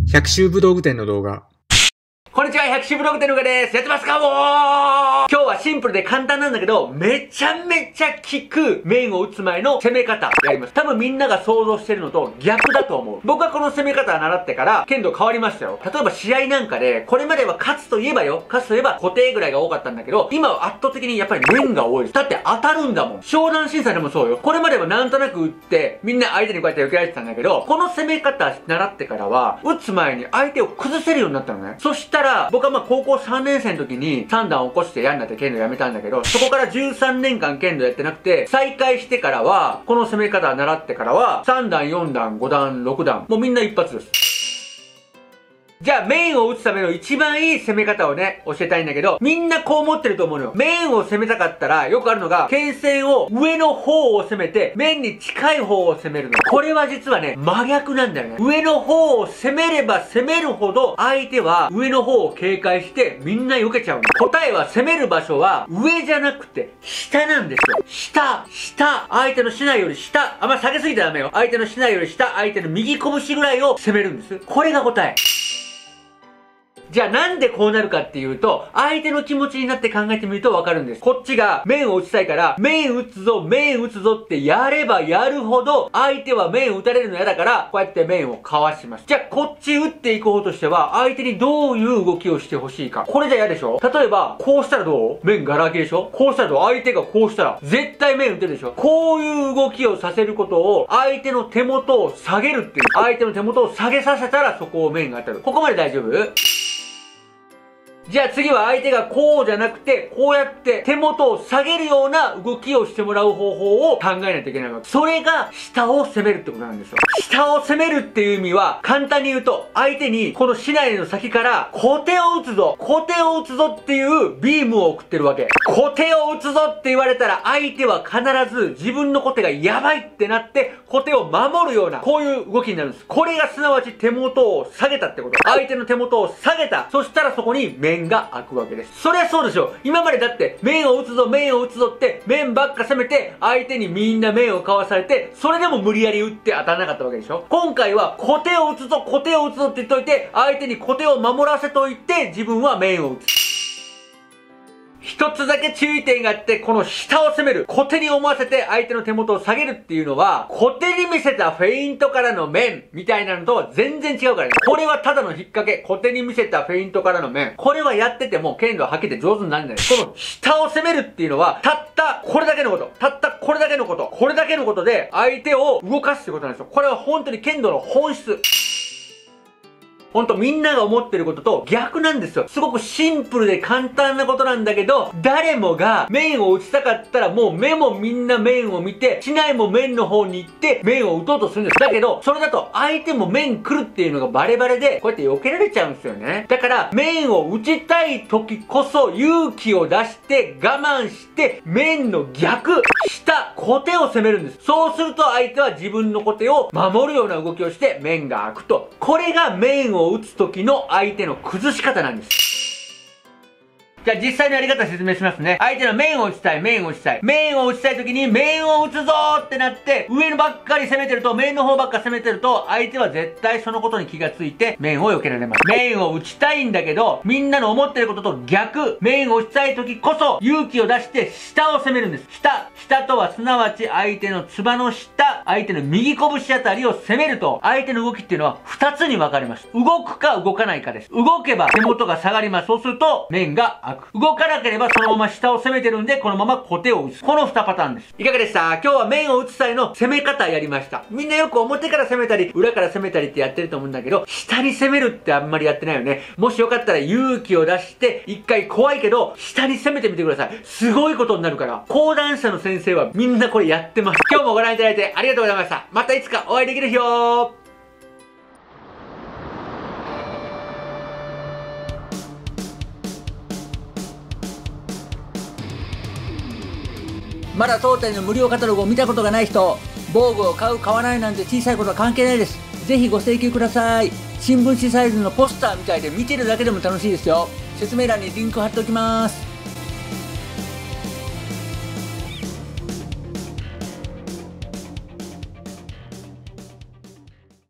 百秋武道具店の動画。 こんにちは、百秋武道具店のうがです。やってますかもう今日はシンプルで簡単なんだけど、めちゃめちゃ効く面を打つ前の攻め方やります。多分みんなが想像してるのと逆だと思う。僕はこの攻め方を習ってから剣道変わりましたよ。例えば試合なんかで、これまでは勝つといえば固定ぐらいが多かったんだけど、今は圧倒的にやっぱり面が多いです。だって当たるんだもん。湘南審査でもそうよ。これまではなんとなく打って、みんな相手にこうやって受けられてたんだけど、この攻め方習ってからは、打つ前に相手を崩せるようになったのね。そしたら、僕は高校3年生の時に3段起こして嫌になって剣道やめたんだけど、そこから13年間剣道やってなくて、再開してからは、この攻め方を習ってからは、3段、4段、5段、6段、もうみんな一発です。じゃあ、面を打つための一番いい攻め方をね、教えたいんだけど、みんなこう思ってると思うのよ。面を攻めたかったら、よくあるのが、剣線を上の方を攻めて、面に近い方を攻めるの。これは実はね、真逆なんだよね。上の方を攻めれば攻めるほど、相手は上の方を警戒して、みんな避けちゃうの。答えは攻める場所は、上じゃなくて、下なんですよ。下。相手の竹刀より下。あんま下げすぎたらダメよ。相手の竹刀より下、相手の右拳ぐらいを攻めるんです。これが答え。じゃあなんでこうなるかっていうと、相手の気持ちになって考えてみるとわかるんです。こっちが面を打ちたいから、面打つぞってやればやるほど、相手は面打たれるの嫌だから、こうやって面をかわします。じゃあこっち打っていく方としては、相手にどういう動きをしてほしいか。これじゃ嫌でしょ？例えば、こうしたらどう？面ガラ空きでしょ？こうしたらどう？相手がこうしたら、絶対面打てるでしょ？こういう動きをさせることを、相手の手元を下げるっていう。相手の手元を下げさせたら、そこを面が当たる。ここまで大丈夫？じゃあ次は相手がこうじゃなくて、こうやって手元を下げるような動きをしてもらう方法を考えないといけないわけ。それが下を攻めるってことなんですよ。下を攻めるっていう意味は、簡単に言うと、相手にこの竹刀の先から小手を打つぞっていうビームを送ってるわけ。小手を打つぞって言われたら、相手は必ず自分の小手がやばいってなって、小手を守るような、こういう動きになるんです。これがすなわち手元を下げたってこと。相手の手元を下げた。そしたらそこに面が開くわけです。そりゃそうでしょ。今までだって面を打つぞって面ばっか攻めて相手にみんな面をかわされて、それでも無理やり打って当たらなかったわけでしょ。今回は小手を打つぞって言っといて、相手に小手を守らせといて自分は面を打つ。一つだけ注意点があって、この下を攻める。小手に思わせて相手の手元を下げるっていうのは、小手に見せたフェイントからの面みたいなのとは全然違うからね。これはただの引っ掛け。小手に見せたフェイントからの面。これはやってても剣道はっきり上手になるんだよ。この下を攻めるっていうのは、たったこれだけのことで相手を動かすってことなんですよ。これは本当に剣道の本質。ほんとみんなが思ってることと逆なんですよ。すごくシンプルで簡単なことなんだけど、誰もが面を打ちたかったらもう目もみんな面を見て、竹刀も面の方に行って面を打とうとするんです。だけど、それだと相手も面来るっていうのがバレバレで、こうやって避けられちゃうんですよね。だから、面を打ちたい時こそ勇気を出して我慢して面の逆、下、小手を攻めるんです。そうすると相手は自分の小手を守るような動きをして面が開くと。これが面を打つ時の相手の崩し方なんです。じゃあ実際のやり方説明しますね。相手の面を打ちたい時に面を打つぞーってなって、上のばっかり攻めてると、面の方ばっか攻めてると、相手は絶対そのことに気がついて、面を避けられます。面を打ちたいんだけど、みんなの思ってることと逆、面を打ちたい時こそ勇気を出して下を攻めるんです。下とはすなわち相手のつばの下、相手の右拳あたりを攻めると、相手の動きっていうのは2つに分かれます。動くか動かないかです。動けば手元が下がります。そうすると、面が動かなければそのまま下を攻めてるんで、このまま小手を打つ。この2パターンです。いかがでした？今日は面を打つ際の攻め方やりました。みんなよく表から攻めたり、裏から攻めたりってやってると思うんだけど、下に攻めるってあんまりやってないよね。もしよかったら勇気を出して、一回怖いけど、下に攻めてみてください。すごいことになるから。講談社の先生はみんなこれやってます。今日もご覧いただいてありがとうございました。またいつかお会いできる日を。まだ当店の無料カタログを見たことがない人、防具を買う買わないなんて小さいことは関係ないです。ぜひご請求ください。新聞紙サイズのポスターみたいで見てるだけでも楽しいですよ。説明欄にリンク貼っておきます。